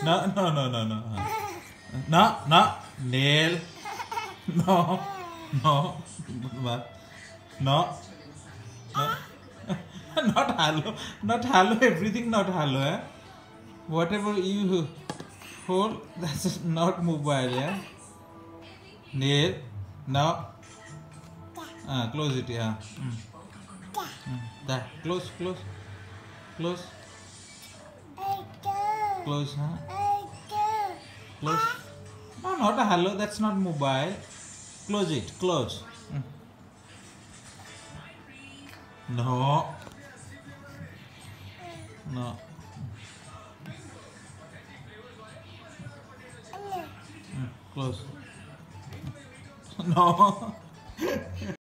No, no, no, no, no. No, no. Nail. No. No. What? No. No. Not hello. Not hello. Everything not hello. Eh? Whatever you hold, that's not mobile. Yeah. Nail. No. Close it. Yeah. That. Close. Close. Close. Close. Huh? Close. No, not a hello. That's not mobile. Close it. Close. No. No. Close. No.